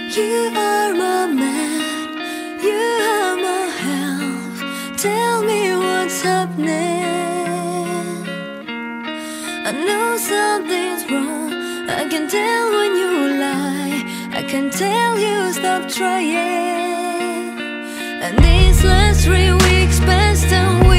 You are my man, you are my health. Tell me what's happening. I know something's wrong, I can tell when you lie, I can tell you stop trying. And these last 3 weeks passed away.